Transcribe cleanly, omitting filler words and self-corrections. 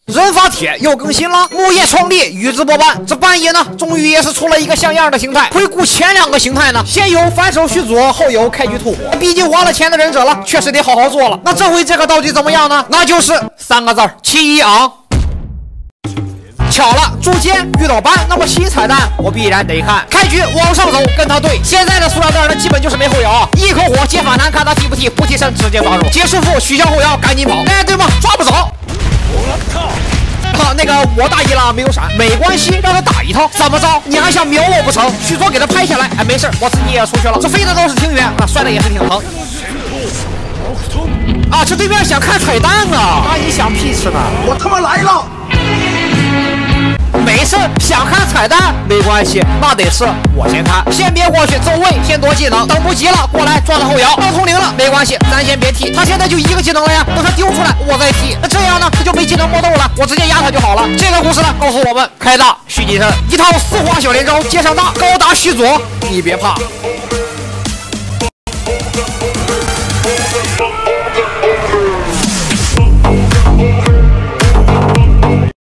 人发帖又更新了，木叶创立预直播版，这半夜呢，终于也是出了一个像样的形态。回顾前两个形态呢，先有反手续作，后有开局突破。毕竟花了钱的忍者了，确实得好好做了。那这回这个到底怎么样呢？那就是3个字儿：奇异昂。巧了，逐渐遇到班，那么新彩蛋我必然得看。开局往上走，跟他对。现在的塑料袋呢，基本就是没后摇，一口火接反弹，看他踢不踢，不踢身直接抓住。接师傅取消后摇，赶紧跑。哎，对吗？抓不着。那个我大意了，没有闪，没关系，让他打一套。怎么着？你还想秒我不成？续作给他拍下来。哎，没事，我自己也出去了。这飞的倒是挺远啊，摔的也是挺疼。啊，这对面想看彩蛋啊！那你想屁吃呢？ 我他妈来了！ 没事，想看彩蛋没关系，那得是我先看，先别过去，走位，先躲技能，等不及了过来抓他后摇，到通灵了没关系，咱先别踢，他现在就1个技能了呀，等他丢出来我再踢，那这样呢他就没技能搏斗了，我直接压他就好了。这个故事呢告诉我们，开大蓄精神，一套4花小连招接上大，高达续作，你别怕。